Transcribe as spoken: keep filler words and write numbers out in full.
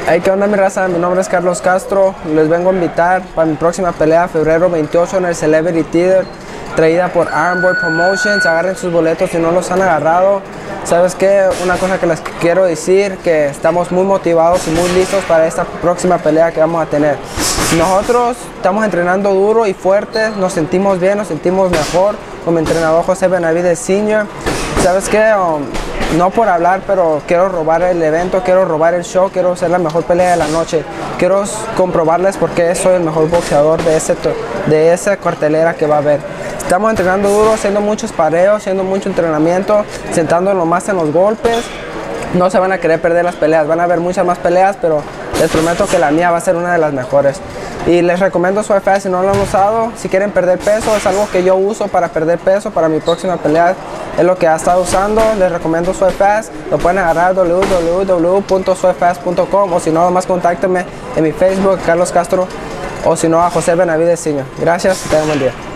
Hey, ¿qué onda, mi raza? Mi nombre es Carlos Castro. Les vengo a invitar para mi próxima pelea, febrero veintiocho, en el Celebrity Theater, traída por Iron Boy Promotions. Agarren sus boletos si no los han agarrado. ¿Sabes qué? Una cosa que les quiero decir, que estamos muy motivados y muy listos para esta próxima pelea que vamos a tener. Nosotros estamos entrenando duro y fuerte, nos sentimos bien, nos sentimos mejor con mi entrenador José Benavides Senior ¿Sabes qué? Um, no por hablar, pero quiero robar el evento, quiero robar el show, quiero hacer la mejor pelea de la noche. Quiero comprobarles por qué soy el mejor boxeador de, ese, de esa cartelera que va a haber. Estamos entrenando duro, haciendo muchos pareos, haciendo mucho entrenamiento, sentándonos más en los golpes. No se van a querer perder las peleas, van a haber muchas más peleas, pero les prometo que la mía va a ser una de las mejores. Y les recomiendo SoyFast si no lo han usado. Si quieren perder peso, es algo que yo uso para perder peso para mi próxima pelea. Es lo que ha estado usando. Les recomiendo SoyFast. Lo pueden agarrar w w w punto soy fast punto com, o si no, más contáctenme en mi Facebook, Carlos Castro, o si no, a José Benavides Senior Gracias, tengan buen día.